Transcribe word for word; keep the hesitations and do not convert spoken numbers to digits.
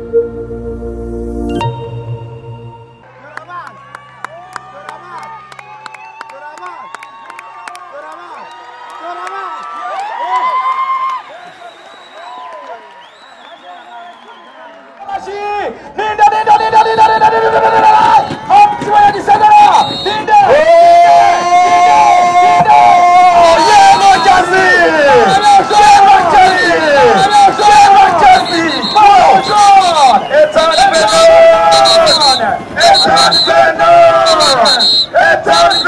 Linda, Linda, Linda, Linda, Linda, Linda, Linda, Linda, Om semuanya di sana. Linda, Linda, oh Yellow Jersey, Yellow Jersey, Yellow Jersey, oh God, it's on the it's on the it's on